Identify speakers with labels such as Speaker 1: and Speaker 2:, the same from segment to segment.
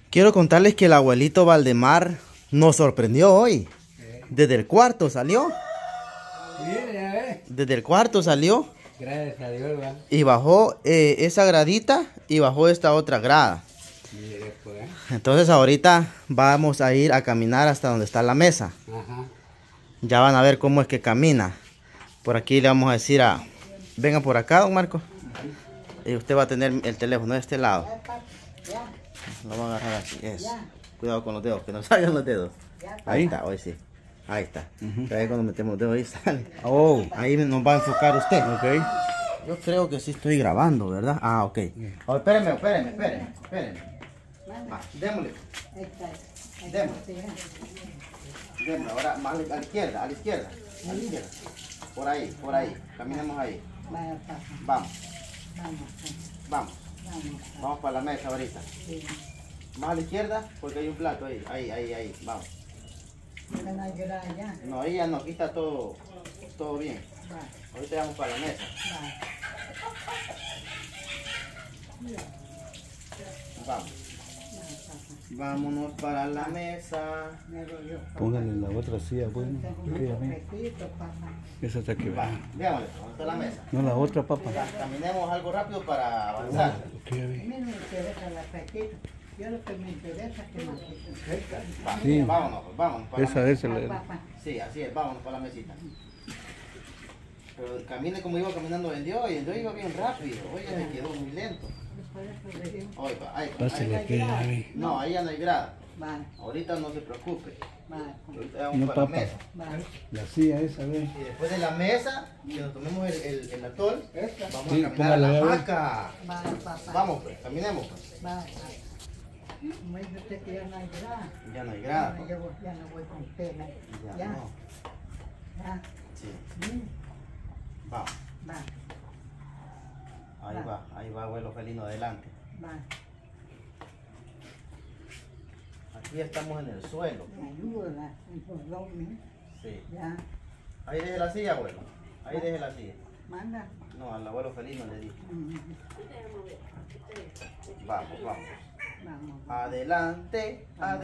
Speaker 1: Quiero contarles que el abuelito Valdemar nos sorprendió hoy. Desde el cuarto salió. Desde el cuarto salió.
Speaker 2: Gracias a Dios, ¿verdad?
Speaker 1: Y bajó esa gradita y bajó esta otra grada.
Speaker 2: Mire, pues.
Speaker 1: Entonces ahorita vamos a ir a caminar hasta donde está la mesa.
Speaker 2: Ajá.
Speaker 1: Ya van a ver cómo es que camina. Por aquí le vamos a decir a... Venga por acá, don Marco. Y usted va a tener el teléfono de este lado. Lo va a agarrar así. Eso. Cuidado con los dedos, que no salgan los dedos. Ahí está, hoy sí. Ahí está. Ahí cuando metemos los dedos ahí sale.
Speaker 2: Oh.
Speaker 1: Ahí nos va a enfocar usted.
Speaker 2: Ok.
Speaker 1: Yo creo que sí estoy grabando, ¿verdad? Ah, ok. Oh, espéreme. Ah, démosle. Démosle. Ahora más a la izquierda. Por ahí. Caminemos ahí. Vamos. Vamos para la mesa ahorita. Más a la izquierda, porque hay un plato ahí. Ahí. Vamos. No, ahí ya no, aquí está todo bien. Ahorita vamos para la mesa. Vamos. Vámonos para la mesa.
Speaker 2: Póngale la otra silla, bueno. Esa está aquí,
Speaker 1: Va,
Speaker 2: ¿verdad?
Speaker 1: veámosle, ¿dónde está la mesa?
Speaker 2: No, la otra, papá.
Speaker 1: Caminemos algo rápido para avanzar.
Speaker 2: Ok, ya vi.
Speaker 3: Yo lo que me interesa es que me
Speaker 2: Sí.
Speaker 1: Vámonos para
Speaker 2: Esa
Speaker 1: la
Speaker 2: es
Speaker 1: mesa.
Speaker 2: la...
Speaker 1: Sí, así es, vámonos para la mesita. Pero camine como iba caminando en Dios, y en Dios iba bien rápido. Oye, me quedó muy lento. Ahí va.
Speaker 2: Pásale aquí, ya vi.
Speaker 1: No, ahí ya no hay grada.
Speaker 3: Vale,
Speaker 1: Ahorita no se preocupe.
Speaker 3: vale,
Speaker 1: Ahorita vamos
Speaker 2: No,
Speaker 1: para la
Speaker 2: papá.
Speaker 1: mesa.
Speaker 3: vale.
Speaker 2: La silla esa, ve.
Speaker 1: Y después de la mesa, que nos tomemos el atol, vamos
Speaker 2: Sí,
Speaker 1: a caminar a
Speaker 2: póngala
Speaker 1: la
Speaker 2: ahí, a ver.
Speaker 1: hamaca.
Speaker 3: Vale, papá.
Speaker 1: Vamos pues, caminemos pues.
Speaker 3: Vale. Me dice usted que ya no hay grada.
Speaker 1: Ya no hay grada.
Speaker 3: Ya no voy con pena.
Speaker 1: Ya no.
Speaker 3: Ya.
Speaker 1: Sí. Vamos.
Speaker 3: Vale,
Speaker 1: Ahí va abuelo felino adelante.
Speaker 3: vale.
Speaker 1: Aquí estamos en el suelo.
Speaker 3: Me ayuda, informe.
Speaker 1: Sí.
Speaker 3: Ya.
Speaker 1: Ahí deje la silla, abuelo. Ahí deje la silla.
Speaker 3: Manda.
Speaker 1: No, al abuelo felino le dije.
Speaker 3: Mm,
Speaker 1: Vamos.
Speaker 3: Vamos.
Speaker 1: Adelante.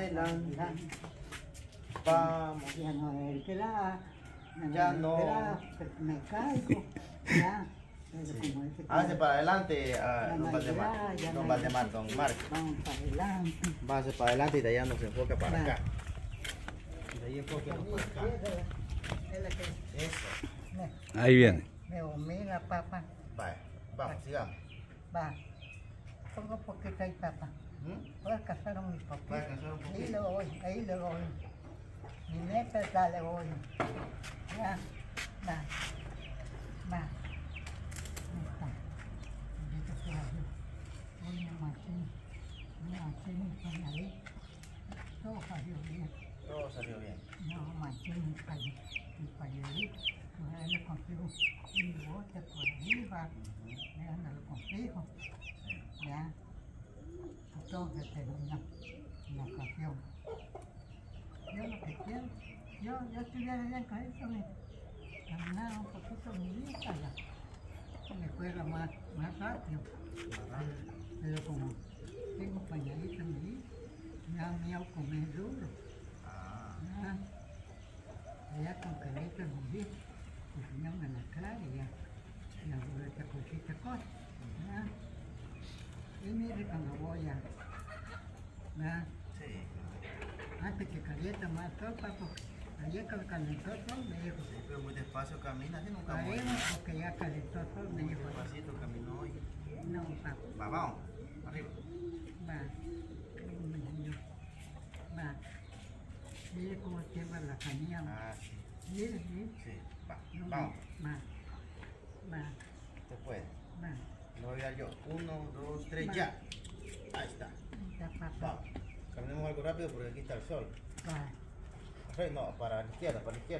Speaker 1: Vamos.
Speaker 3: Ya no hay grada.
Speaker 1: Ya
Speaker 3: hay
Speaker 1: no.
Speaker 3: grada, me caigo. Ya. Pero
Speaker 1: Sí.
Speaker 3: como dice que
Speaker 1: Hágase para adelante,
Speaker 3: Ya
Speaker 1: don
Speaker 3: no hay
Speaker 1: Valdemar.
Speaker 3: grada, ya
Speaker 1: Don
Speaker 3: no hay
Speaker 1: Valdemar, don Marco.
Speaker 3: vamos para adelante.
Speaker 1: Váyase para adelante y de allá nos enfoca para
Speaker 3: Va.
Speaker 1: acá. Y de ahí enfóquenos para acá.
Speaker 3: Es la que
Speaker 1: Eso.
Speaker 2: Ahí viene.
Speaker 3: me humilla, papá.
Speaker 1: Vaya, vamos, sigamos.
Speaker 3: Va. Pongo poquito ahí, papá. Voy a cazar un poquito.
Speaker 1: Va a cazar un poquito.
Speaker 3: Ahí lo voy. Mi neta dale voy. Ya. Va. Ahí está. Ahorita estoy así. Una machín, ahí. Todo salió bien.
Speaker 1: Todo salió bien.
Speaker 3: No, machín, y pañuelito. Pues le consigo un bote por arriba. Ya no lo consigo. Ya. Entonces termina la ocasión. Yo lo que quiero, yo estuviera bien con eso, caminar un poquito mi vida, ya. Me fuera más rápido. Pero como tengo pañalito en mi vida, me hago comer duro. Ya. Allá con caleta en mi vida, cocinando en la calle, ya hago esta cosita cosa. Ya. Y mire cuando voy a... ¿verdad?
Speaker 1: Sí.
Speaker 3: Antes que calienta más todo, papá. Ayer que calentó todo, me dijo.
Speaker 1: Sí, pero muy despacio camina, así nunca
Speaker 3: Para
Speaker 1: muere.
Speaker 3: él, porque ya calentó todo, me
Speaker 1: Muy
Speaker 3: dijo.
Speaker 1: despacito caminó hoy.
Speaker 3: No, papá.
Speaker 1: Vamos, arriba.
Speaker 3: Va. Va. Mire cómo lleva la caña.
Speaker 1: Sí.
Speaker 3: Mire.
Speaker 1: Sí, va,
Speaker 3: No,
Speaker 1: vamos.
Speaker 3: Va.
Speaker 1: Usted puede.
Speaker 3: Va.
Speaker 1: Lo voy a dar yo. 1, 2, 3, ya. Ahí está.
Speaker 3: Ya, papá.
Speaker 1: Vamos. Caminemos algo rápido porque aquí está el sol.
Speaker 3: Va.
Speaker 1: No, para la izquierda.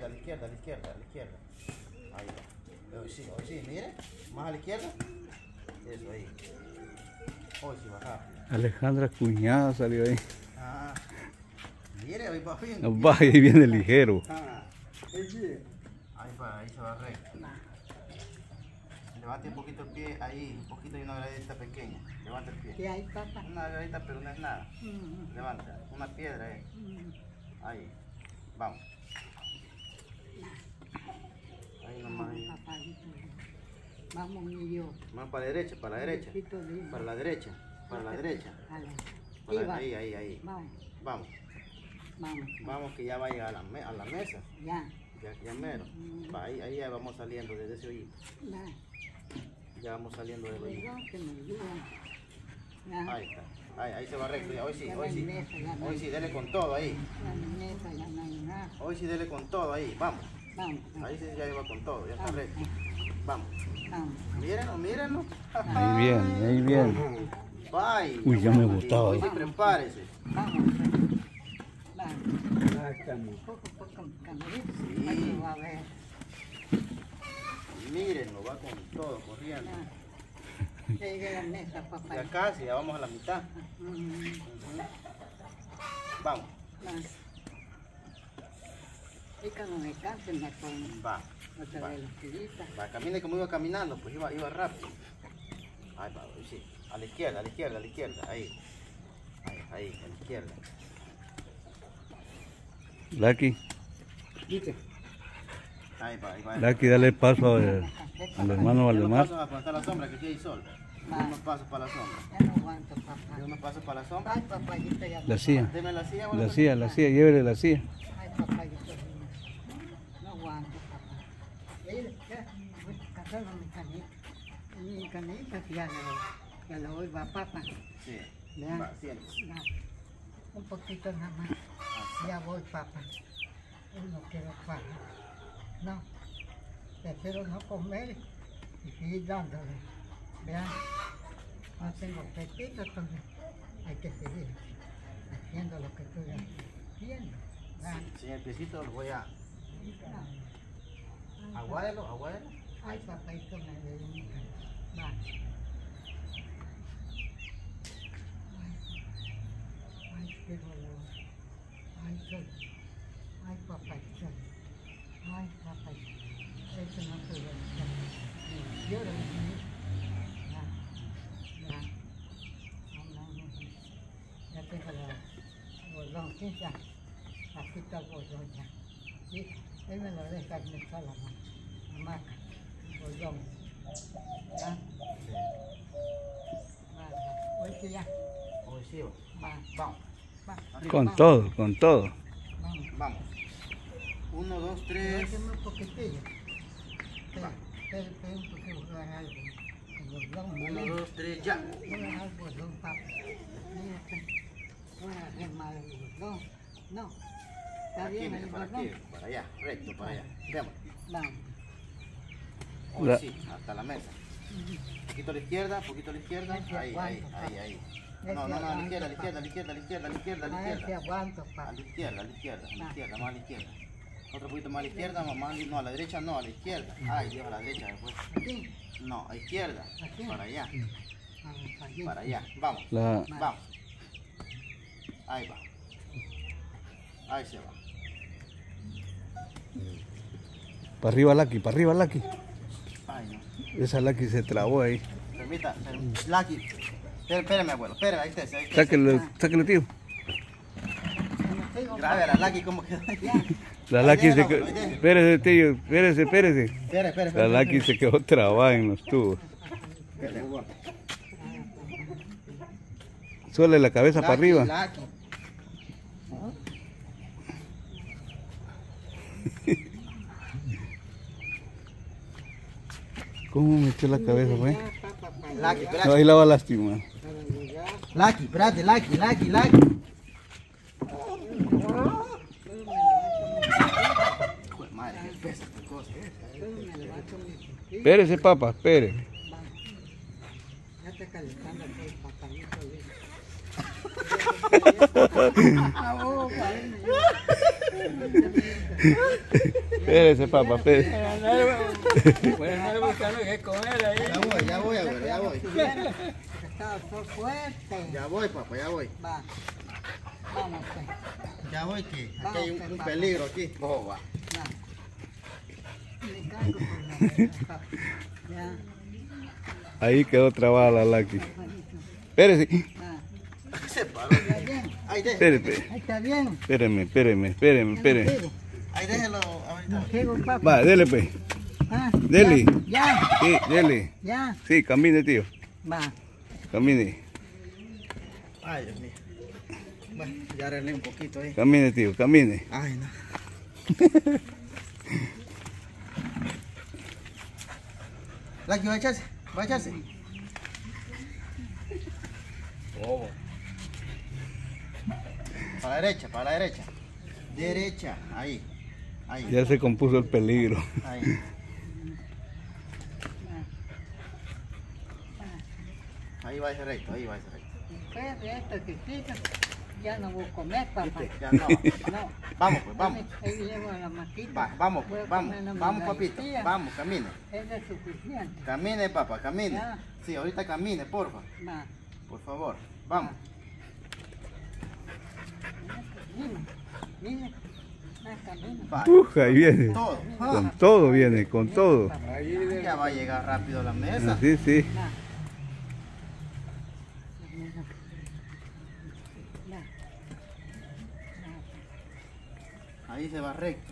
Speaker 1: Ahí va. Hoy sí, mire. Más a la izquierda. Eso ahí. Hoy sí bajar.
Speaker 2: Alejandra Cuñada salió ahí.
Speaker 1: Mire, hoy va bien.
Speaker 2: Va, ahí viene ligero.
Speaker 1: Ahí se va recto. Levante un poquito el pie ahí, un poquito y una gradita pequeña. Levanta el pie.
Speaker 3: ¿Qué hay, papá?
Speaker 1: Una gaveta, pero no es nada. Levanta. Una piedra, Ahí. Vamos. Ahí nomás. Ahí.
Speaker 3: Vamos, mi yo.
Speaker 1: Más para la derecha, para la derecha. Para la derecha, para la derecha. Ahí.
Speaker 3: Vamos.
Speaker 1: Vamos.
Speaker 3: Vamos.
Speaker 1: Vamos que ya va a llegar a la mesa.
Speaker 3: Ya.
Speaker 1: Ya mero. Va, ahí ya vamos saliendo desde ese hoyito. Ya vamos saliendo del hoyito.
Speaker 3: Que me ayuden. Ya.
Speaker 1: Ahí está. Ahí se va recto. Ya. Hoy sí.
Speaker 3: Ya
Speaker 1: Hoy
Speaker 3: la
Speaker 1: sí.
Speaker 3: mesa, ya no
Speaker 1: Hoy
Speaker 3: hay-
Speaker 1: sí, dele con todo ahí.
Speaker 3: La mesa ya no hay nada.
Speaker 1: Hoy sí, dele con todo ahí. Vamos.
Speaker 3: Vamos.
Speaker 1: Ahí sí ya va con todo. Ya está
Speaker 3: Vamos.
Speaker 1: recto. Vamos.
Speaker 3: Vamos.
Speaker 1: Mírenlo.
Speaker 2: Ahí bien.
Speaker 1: Bye.
Speaker 2: Uy, ya me he botado
Speaker 1: Hoy
Speaker 2: ahí.
Speaker 1: sí, prepárese.
Speaker 3: Vamos. Vamos. Poco a poco, camarito.
Speaker 1: Sí.
Speaker 3: Ahí lo va a ver.
Speaker 1: Mírenlo, va con todo corriendo.
Speaker 3: Ya llegué a la mesa, papá.
Speaker 1: Ya casi, ya vamos a la mitad. Vamos.
Speaker 3: Y cuando me canse me pongo
Speaker 1: Va.
Speaker 3: otra vez la tirita.
Speaker 1: Va, camine como iba caminando, pues iba rápido. Ahí va, sí. A la izquierda. Ahí, a la izquierda.
Speaker 2: Lucky,
Speaker 1: Ahí va.
Speaker 2: Lucky, dale paso al hermano Valdemar.
Speaker 1: Unos pasos para la sombra, que aquí hay sol.
Speaker 3: Va.
Speaker 1: Unos pasos para la sombra.
Speaker 3: Ya no aguanto, papá.
Speaker 1: Y unos pasos para la sombra.
Speaker 3: Ay, papayito, ya no.
Speaker 2: La silla,
Speaker 1: Deme la silla,
Speaker 2: la silla, llévele la silla.
Speaker 3: Ay, papayito, no aguanto, papá. Mira, ya, voy a casar con mi canita. Mi canita ya la voy, va, papá.
Speaker 1: Sí.
Speaker 3: Ya.
Speaker 1: Va, siéntese.
Speaker 3: Ya. Un poquito nada más. Ya voy, papá. Yo no quiero parar. No. Prefiero no comer y seguir dándole. Vean. No tengo apetito, entonces hay que seguir haciendo lo que estoy haciendo. ¿Vean?
Speaker 1: Sí, el piecito lo voy a...
Speaker 3: No.
Speaker 1: Aguádelo.
Speaker 3: Ay, papá, esto me dedica. Va. Ay, qué dolor. Ay, sol. Ay, papá, sol. Ay, papá. Eso no se ve. Yo lo vi. Ya. No. Ya tengo el bordón, sí, ya. Aquí está el bordón ya. Sí, él me lo deja en esta la hamaca. Bordón. ¿Ya? Va. Hoy sí ya.
Speaker 1: Hoy sí, va.
Speaker 3: Va.
Speaker 1: Vamos.
Speaker 3: Va.
Speaker 2: Con todo.
Speaker 3: Vamos.
Speaker 1: Vamos. 1, 2,
Speaker 3: Pero
Speaker 1: 3.
Speaker 3: déjeme un poquitillo. Espera un poquito, voy a agarrar algo. El bordón,
Speaker 1: 1, 2, 3, ya.
Speaker 3: voy a agarrar el bordón, papá. Mírate. Voy a agarrar mal el bordón. No. ¿Está
Speaker 1: Aquí,
Speaker 3: bien
Speaker 1: mire,
Speaker 3: el
Speaker 1: para aquí,
Speaker 3: bordón?
Speaker 1: para allá, recto, para allá. Veamos.
Speaker 3: Vamos.
Speaker 1: Hoy sí, hasta la mesa. Poquito a la izquierda. Ahí. No, a la izquierda.
Speaker 3: A ver si aguanto,
Speaker 1: A
Speaker 3: papá.
Speaker 1: la izquierda, más a la izquierda. Otro poquito más a la izquierda, no, a la derecha no, a la izquierda. Ay, Dios, a la derecha después.
Speaker 3: Aquí.
Speaker 1: No, a izquierda.
Speaker 3: Aquí.
Speaker 1: Para allá,
Speaker 3: Vamos, aquí.
Speaker 1: para allá. Vamos, vamos. Ahí va. Ahí se va.
Speaker 2: Para arriba, Lucky.
Speaker 1: Ay, no.
Speaker 2: Esa Lucky se trabó ahí.
Speaker 1: Permita, Lucky. Espérame, abuelo, espérame, ahí está.
Speaker 2: Sáquelo, tío.
Speaker 1: Grabe a la Lucky como queda ahí.
Speaker 2: La Lucky se
Speaker 1: déjalo,
Speaker 2: quedó.
Speaker 1: ahí déjalo.
Speaker 2: Espérese, tío. Espérese.
Speaker 1: Espera.
Speaker 2: La Lucky se quedó trabada en los tubos. Suele la cabeza para arriba.
Speaker 1: Lucky.
Speaker 2: ¿Cómo metió la cabeza, güey?
Speaker 1: Lucky, espérate.
Speaker 2: No, ahí la va a lastimar.
Speaker 1: Lucky, espérate, Lucky. Joder, madre, qué pesa esta cosa.
Speaker 2: Espérese, papá, espere.
Speaker 3: Ya está calentando el papayito.
Speaker 2: Espérese, papá, espérese.
Speaker 1: Ya voy, abuelo, ya voy.
Speaker 3: Estaba todo fuerte.
Speaker 1: Ya voy, papá, ya voy.
Speaker 3: Va. Vamos, pues.
Speaker 1: Ya voy, que aquí
Speaker 3: Vamos,
Speaker 1: hay
Speaker 3: pues,
Speaker 1: un
Speaker 3: papá.
Speaker 1: peligro aquí. Oh, va.
Speaker 3: Va. Me caigo por la vena, papá. Ya.
Speaker 2: Ahí quedó trabada la Lucky.
Speaker 3: Papayito.
Speaker 2: Espérese.
Speaker 3: Ah,
Speaker 1: Se paró.
Speaker 3: está bien.
Speaker 1: Ahí déjelo.
Speaker 2: Espérate.
Speaker 3: Ahí está bien.
Speaker 2: Espéreme.
Speaker 1: Ahí déjelo ahorita.
Speaker 3: No sigo, papá.
Speaker 2: Va, dele pues.
Speaker 3: Ah,
Speaker 2: Dele.
Speaker 3: Ya,
Speaker 2: Sí, dele.
Speaker 3: ya.
Speaker 2: Sí, camine, tío.
Speaker 3: Va.
Speaker 2: Camine.
Speaker 1: Ay, Dios mío. Bueno, ya arreglé un poquito ahí.
Speaker 2: Camine, tío, camine.
Speaker 1: Ay, no. Lucky, va a echarse. Va a echarse.
Speaker 2: Oh.
Speaker 1: Para la derecha, para la derecha. Derecha, ahí. Ahí.
Speaker 2: Ya se compuso el peligro.
Speaker 1: Ahí. Ahí va ese recto, ahí va ese recto.
Speaker 3: Después de esto que siga, ya no voy a comer, papá.
Speaker 1: ¿Viste? Ya no.
Speaker 3: No.
Speaker 1: Vamos pues, vamos.
Speaker 3: Ahí llevo la maquita.
Speaker 1: Vamos
Speaker 3: Voy a
Speaker 1: pues, vamos.
Speaker 3: comer una
Speaker 1: Vamos, papito.
Speaker 3: mandarina.
Speaker 1: Vamos, camine.
Speaker 3: Eso es suficiente.
Speaker 1: Camine, papá, camine.
Speaker 3: Ya.
Speaker 1: Sí, ahorita camine, porfa.
Speaker 3: Va.
Speaker 1: Por favor. Vamos.
Speaker 3: Mira. Camina.
Speaker 1: Va.
Speaker 2: Ahí viene.
Speaker 1: Todo.
Speaker 2: Con todo viene, con todo.
Speaker 1: Ya va a llegar rápido a la mesa.
Speaker 2: Sí, sí.
Speaker 3: Va.
Speaker 1: Ahí se va recto.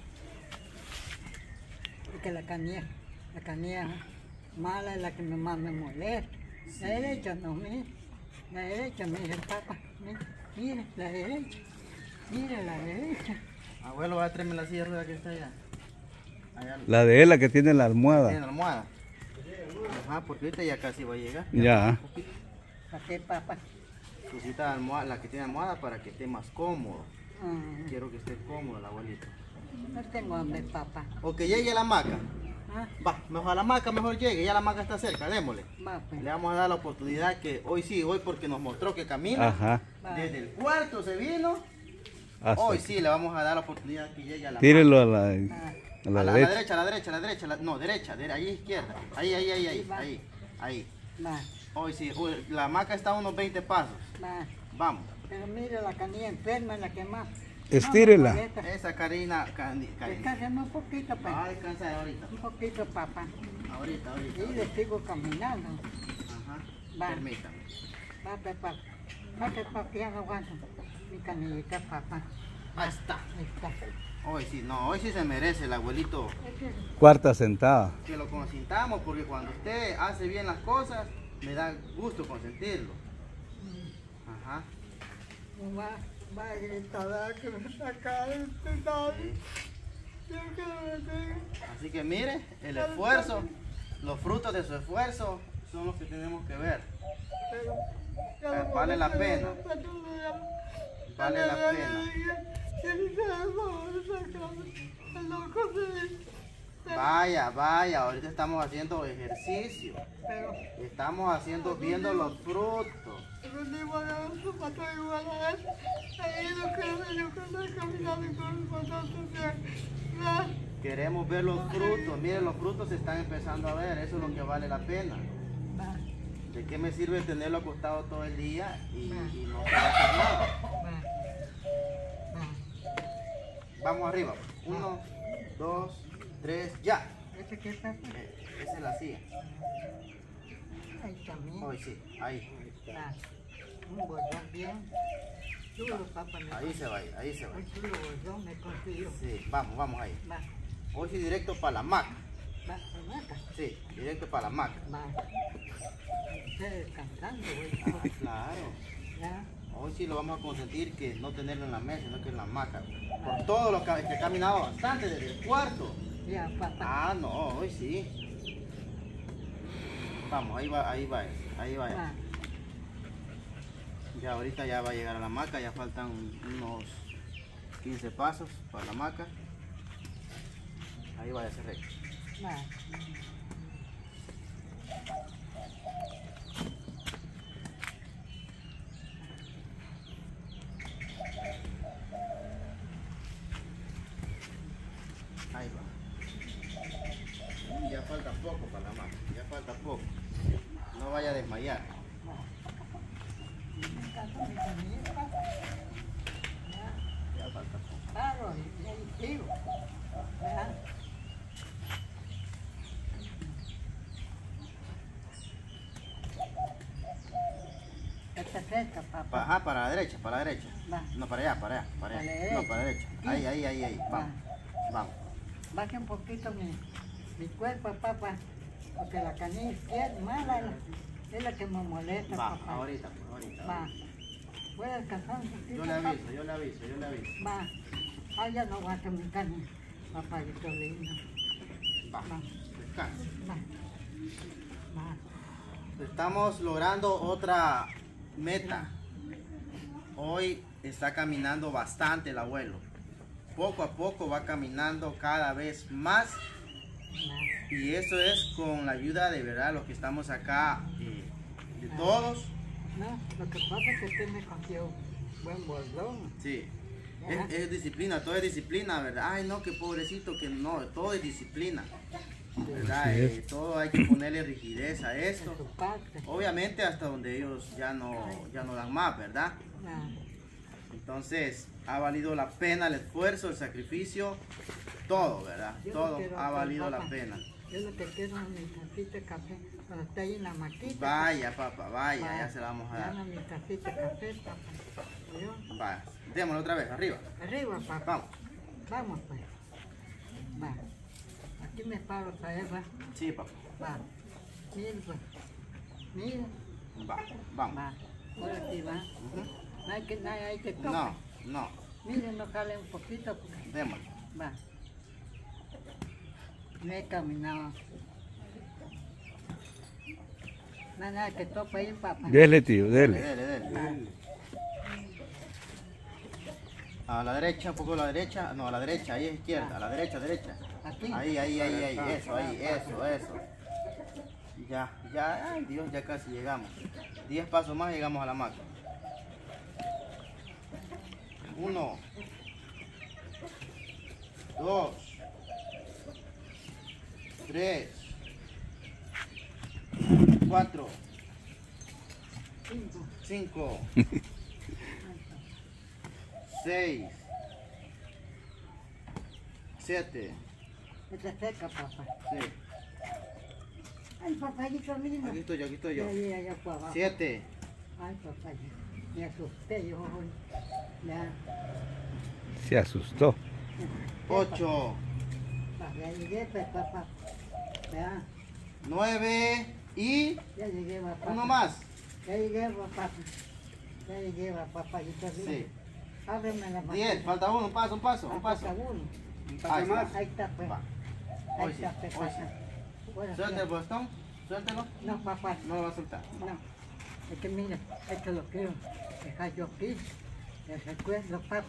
Speaker 3: Porque la canilla mala es la que más me molesta. La derecha no, mire. La derecha, mire, papá. Mire, la derecha. Mire, la derecha.
Speaker 1: Abuelo, va a traerme la silla de ruedas que está allá. Allá.
Speaker 2: La de él, la que tiene la
Speaker 1: ¿Tiene
Speaker 2: almohada.
Speaker 1: la almohada? Ajá, porque ahorita ya casi va a llegar.
Speaker 2: Ya.
Speaker 3: ¿Para qué, papá?
Speaker 1: Suscita la almohada, la que tiene almohada para que esté más cómodo.
Speaker 3: Ah,
Speaker 1: Quiero que esté cómodo el abuelito.
Speaker 3: no tengo hambre, papá.
Speaker 1: O que llegue a la hamaca.
Speaker 3: Ah,
Speaker 1: Va, mejor a la hamaca, mejor llegue. Ya la hamaca está cerca, démosle.
Speaker 3: va, pues.
Speaker 1: Le vamos a dar la oportunidad que hoy sí, hoy porque nos mostró que camina.
Speaker 2: Ajá.
Speaker 1: Desde el cuarto se vino.
Speaker 2: Hasta
Speaker 1: Hoy
Speaker 2: aquí.
Speaker 1: sí le vamos a dar la oportunidad que llegue a la
Speaker 2: Tírelo a la,
Speaker 3: Ah,
Speaker 2: a
Speaker 1: A
Speaker 2: la
Speaker 1: la
Speaker 2: derecha.
Speaker 1: derecha, a la derecha, a la derecha, no, derecha, ahí izquierda. Ahí.
Speaker 3: va,
Speaker 1: Hoy sí, uy, la hamaca está a unos 20 pasos.
Speaker 3: va.
Speaker 1: Vamos.
Speaker 3: Pero mire, la canilla enferma es la que más.
Speaker 2: Estírela.
Speaker 3: más me molesta.
Speaker 1: Esa Karina.
Speaker 3: Descánseme un poquito, pues.
Speaker 1: Va a descansar ahorita.
Speaker 3: Un poquito, papá.
Speaker 1: Ahorita.
Speaker 3: Y le sigo caminando.
Speaker 1: Ajá.
Speaker 3: Va.
Speaker 1: Permítame.
Speaker 3: Va, papá. Va, papá, ya no aguanto. Mi canillita, papá.
Speaker 1: Ahí está.
Speaker 3: Ahí está.
Speaker 1: Hoy sí se merece el abuelito
Speaker 3: Es que
Speaker 2: Cuarta sentada.
Speaker 1: que lo consintamos, porque cuando usted hace bien las cosas, me da gusto consentirlo. Ajá.
Speaker 3: va a gritar que me saca este nadie. Yo que me tengo.
Speaker 1: Así que mire, el esfuerzo, los frutos de su esfuerzo son los que tenemos que ver.
Speaker 3: Pero ya no
Speaker 1: Vale la
Speaker 3: puedo
Speaker 1: pena.
Speaker 3: hacer,
Speaker 1: Vale la pena. Vaya, ahorita estamos haciendo ejercicio.
Speaker 3: Pero
Speaker 1: Estamos viendo los frutos.
Speaker 3: no iba a dar un zapato igual a él. Ahí no creo yo que estoy caminando con nosotros.
Speaker 1: Queremos ver los frutos. Miren, los frutos se están empezando a ver. Eso es lo que vale la pena.
Speaker 3: Va,
Speaker 1: ¿De qué me sirve tenerlo acostado todo el día y no se va
Speaker 3: va,
Speaker 1: a hacer nada?
Speaker 3: va.
Speaker 1: Vamos arriba. 1, 2, 3, ya.
Speaker 3: ¿Ese qué pasa?
Speaker 1: Esa es la silla.
Speaker 3: Ahí también.
Speaker 1: Hoy sí, ahí.
Speaker 3: Va. Un bordón bien. Chulo, papá.
Speaker 1: Ahí se va, ahí se va.
Speaker 3: Un chulo bordón me consiguió.
Speaker 1: Sí, vamos ahí.
Speaker 3: Va,
Speaker 1: Hoy sí directo para la hamaca.
Speaker 3: va, se mata.
Speaker 1: Sí, directo para la hamaca.
Speaker 3: Va. Estoy descansando,
Speaker 1: Ah,
Speaker 3: güey.
Speaker 1: claro.
Speaker 3: Ya.
Speaker 1: Hoy sí lo vamos a consentir que no tenerlo en la mesa, sino que en la hamaca. Por todo lo que he caminado bastante desde el cuarto.
Speaker 3: Ya, papá.
Speaker 1: Ah, no, hoy sí. Vamos, ahí va.
Speaker 3: Va.
Speaker 1: Ya ahorita ya va a llegar a la hamaca, ya faltan unos 15 pasos para la hamaca. Ahí va a ser recto.
Speaker 3: Va.
Speaker 1: Ahí va. Ya falta poco para la hamaca, ya falta poco. No vaya a desmayar. Ya falta poco.
Speaker 3: Claro, y ahí sigo. ¿Verdad?
Speaker 1: ajá, para la derecha, para la derecha.
Speaker 3: Va.
Speaker 1: No, para allá, para allá, para allá.
Speaker 3: Para la
Speaker 1: No, para la derecha. Ahí, ahí, ahí, ahí. Vamos, vamos.
Speaker 3: Baje un poquito mi cuerpo, papá, porque la canilla izquierda, mala, es la que me molesta,
Speaker 1: Va,
Speaker 3: papá.
Speaker 1: ahorita, ahorita.
Speaker 3: Va. Voy a descansar un poquito.
Speaker 1: Yo le aviso, yo le aviso, yo le aviso.
Speaker 3: Va. Ah, ya no aguanto mi carne, papayito lindo.
Speaker 1: Va,
Speaker 3: Va.
Speaker 1: descansa.
Speaker 3: Va. Va.
Speaker 1: Estamos logrando otra meta. Hoy está caminando bastante el abuelo. Poco a poco va caminando cada vez más.
Speaker 3: Va.
Speaker 1: Y eso es con la ayuda de verdad, los que estamos acá, de todos.
Speaker 3: No, lo que pasa es que usted me cogió buen bordón.
Speaker 1: Sí.
Speaker 3: Ajá.
Speaker 1: Es disciplina, todo es disciplina, ¿verdad? Ay, no, que pobrecito, que no, todo es disciplina. ¿Verdad?
Speaker 2: Así es.
Speaker 1: Todo hay que ponerle rigidez a
Speaker 3: De
Speaker 1: esto.
Speaker 3: su parte.
Speaker 1: Obviamente hasta donde ellos ya no dan más, ¿verdad?
Speaker 3: Va.
Speaker 1: Entonces, ha valido la pena el esfuerzo, el sacrificio, todo, ¿verdad?
Speaker 3: Yo
Speaker 1: Todo
Speaker 3: no quiero
Speaker 1: ha
Speaker 3: hacer
Speaker 1: valido la
Speaker 3: papa.
Speaker 1: pena.
Speaker 3: Yo lo que quiero es mi tacita de café. Cuando esté ahí en la maquita.
Speaker 1: Vaya, papá, vaya, ya se la vamos a dar.
Speaker 3: Dame mi tacita de café, papá. ¿Oyó?
Speaker 1: Vaya, démoslo otra vez, arriba.
Speaker 3: Arriba, papá.
Speaker 1: Vamos.
Speaker 3: Vamos, pues. Va. Aquí me paro otra vez, va.
Speaker 1: Sí, papá.
Speaker 3: Va. Mira, pues. Mira.
Speaker 1: Va, vamos.
Speaker 3: Va. Ahora aquí va.
Speaker 1: Ujú.
Speaker 3: No hay que, no hay que tocar.
Speaker 1: No, no,
Speaker 3: Miren, no jale un poquito, porque
Speaker 1: démoslo.
Speaker 3: va. Me he caminado. Nada que topa ahí, papá.
Speaker 2: Dele, tío,
Speaker 1: Dele,
Speaker 2: dele.
Speaker 1: dele, dele. A la derecha, un poco a la derecha. No, a la derecha, ahí es izquierda. A la derecha, derecha.
Speaker 3: Aquí.
Speaker 1: Ahí, ahí, ahí, ahí. Eso, ahí, eso. Ya, ya, ay Dios, ya casi llegamos. 10 pasos más y llegamos a la máquina. 1, 2, 3, 4, 5, 6, 7.
Speaker 3: Está seca, papá.
Speaker 1: Sí.
Speaker 3: Ay, papayito, mira.
Speaker 1: Aquí estoy yo, aquí estoy yo.
Speaker 3: Ya, por abajo.
Speaker 1: 7.
Speaker 3: Ay, papá, me asusté yo hoy. Ya,
Speaker 2: Se asustó.
Speaker 1: 8,
Speaker 3: ya llegué, pues, papá. Ya,
Speaker 1: 9 y
Speaker 3: ya llegué, papá.
Speaker 1: uno más.
Speaker 3: Ya llegué, papá. Ya llegué, papayito.
Speaker 1: Sí.
Speaker 3: Ábreme la mano.
Speaker 1: 10, falta uno, un paso, un paso, un paso.
Speaker 3: Falta uno.
Speaker 1: Ahí está.
Speaker 3: Ahí está, pues.
Speaker 1: Va.
Speaker 3: Ahí
Speaker 1: Hoy sí,
Speaker 3: está, pues,
Speaker 1: hoy
Speaker 3: papá. Ahora
Speaker 1: Suelta el
Speaker 3: sí.
Speaker 1: bastón, suéltelo.
Speaker 3: No, papá.
Speaker 1: No lo va a soltar.
Speaker 3: No. Es que mira, esto lo quiero dejar yo aquí. El recuerdo, papá.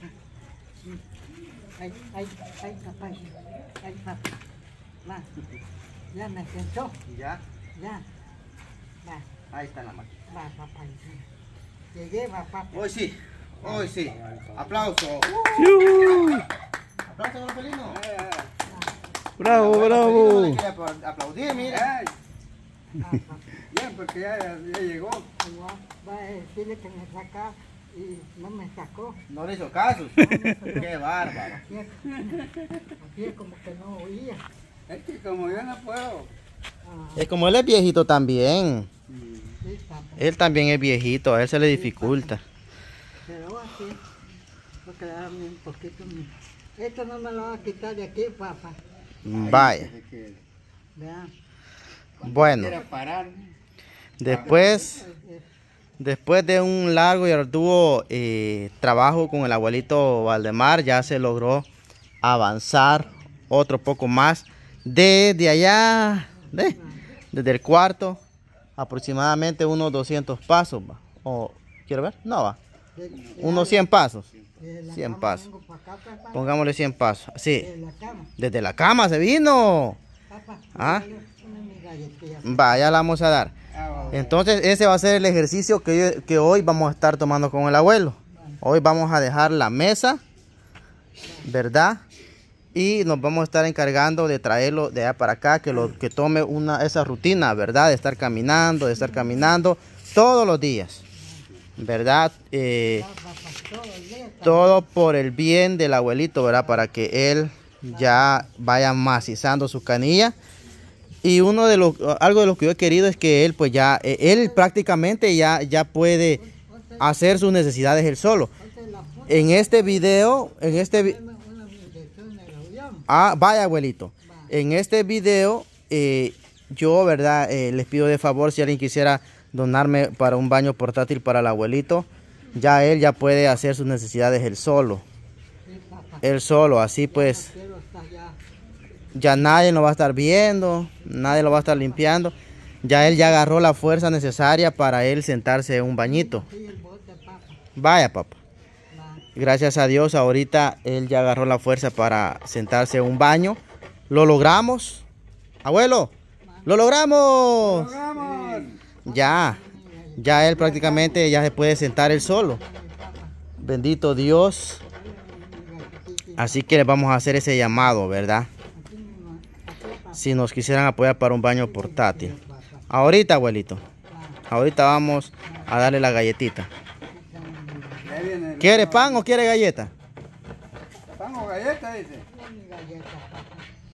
Speaker 3: Ay, papá. Ay, papá. Va. Ya me sentó.
Speaker 1: Y ya,
Speaker 3: Ya. Va,
Speaker 1: ahí está la máquina.
Speaker 3: va, papá. Llegué, va, papá.
Speaker 1: Hoy sí, hoy sí. Aplauso.
Speaker 2: ¡Yu!
Speaker 1: Aplauso, don Felino.
Speaker 2: ¡Bravo, bravo!
Speaker 1: Aplaudir, mira.
Speaker 3: Va, papá.
Speaker 4: Bien, porque ya llegó.
Speaker 3: Va a decirle que me saca y no me sacó.
Speaker 1: No le hizo caso. Qué bárbaro.
Speaker 3: Así es como que no oía.
Speaker 4: Es que como yo no puedo.
Speaker 3: Ah,
Speaker 1: Es como él es viejito también.
Speaker 3: sí, papá.
Speaker 1: Él también es viejito, a él se le dificulta.
Speaker 3: Pero así, porque dame un poquito. Esto no me lo va a quitar de aquí, papá.
Speaker 1: Vaya.
Speaker 3: Vean.
Speaker 1: Bueno,
Speaker 4: Quiera parar.
Speaker 1: después de un largo y arduo trabajo con el abuelito Valdemar, ya se logró avanzar otro poco más. Desde allá, desde el cuarto, aproximadamente unos 200 pasos. ¿Va? O, ¿quiero ver? No va. Unos 100 pasos. 100 pasos. Pongámosle 100 pasos. Sí.
Speaker 3: De la cama.
Speaker 1: Desde la cama se vino.
Speaker 3: Papá,
Speaker 1: Ah.
Speaker 3: una mi galletilla.
Speaker 1: Va, ya la vamos a dar. Entonces ese va a ser el ejercicio que hoy vamos a estar tomando con el abuelo. Hoy vamos a dejar la mesa, ¿verdad? Y nos vamos a estar encargando de traerlo de allá para acá, que tome esa rutina, ¿verdad? De estar caminando todos los días, ¿verdad? Todo por el bien del abuelito, ¿verdad? Para que él ya vaya macizando su canilla. Y algo de lo que yo he querido es que él pues ya, él prácticamente ya puede hacer sus necesidades él solo. En este video, vaya abuelito, en este video yo, verdad, les pido de favor si alguien quisiera donarme para un baño portátil para el abuelito, ya él ya puede hacer sus necesidades él solo. Él solo, así pues ya nadie lo va a estar viendo, nadie lo va a estar limpiando. Ya él ya agarró la fuerza necesaria para él sentarse en un bañito. Vaya, papá. Gracias a Dios, ahorita él ya agarró la fuerza para sentarse en un baño. ¿Lo logramos? Abuelo, ¡lo logramos! Ya él prácticamente ya se puede sentar él solo. Bendito Dios. Así que les vamos a hacer ese llamado, ¿verdad? Si nos quisieran apoyar para un baño portátil. Ahorita, abuelito. Ahorita vamos a darle la galletita. ¿Quiere pan o quiere galleta?
Speaker 4: ¿Pan o galleta, dice?